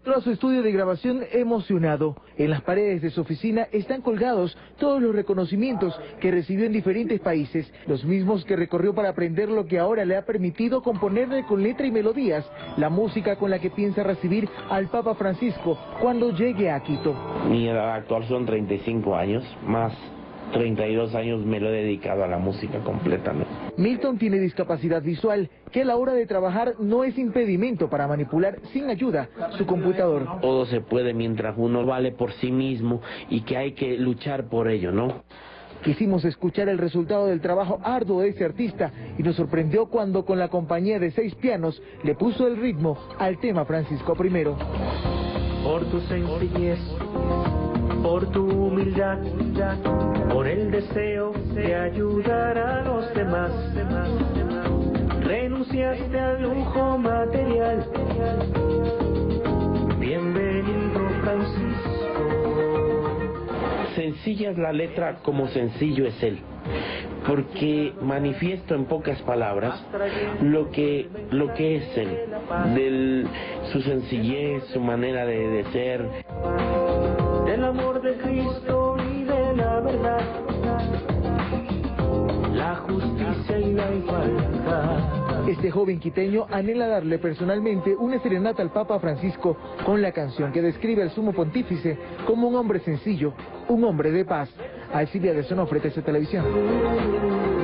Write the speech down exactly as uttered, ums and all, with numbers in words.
Tras su estudio de grabación emocionado, en las paredes de su oficina están colgados todos los reconocimientos que recibió en diferentes países, los mismos que recorrió para aprender lo que ahora le ha permitido componerle con letra y melodías la música con la que piensa recibir al Papa Francisco cuando llegue a Quito. Mi edad actual son treinta y cinco años, más treinta y dos años me lo he dedicado a la música completamente. Milton tiene discapacidad visual, que a la hora de trabajar no es impedimento para manipular sin ayuda su computador. Todo se puede mientras uno vale por sí mismo y que hay que luchar por ello, ¿no? Quisimos escuchar el resultado del trabajo arduo de ese artista y nos sorprendió cuando con la compañía de seis pianos le puso el ritmo al tema Francisco primero. Por tu sencillez, por tu humildad, por el deseo de ayudar a los demás, renunciaste al lujo material. Bienvenido, Francisco. Sencilla es la letra como sencillo es él, porque manifiesto en pocas palabras lo que lo que es él, de su sencillez, su manera de, de ser. Del amor de Cristo y de la verdad, la justicia y la igualdad. Este joven quiteño anhela darle personalmente una serenata al Papa Francisco con la canción que describe al sumo pontífice como un hombre sencillo, un hombre de paz. Alcibiades Onofre, T C Televisión.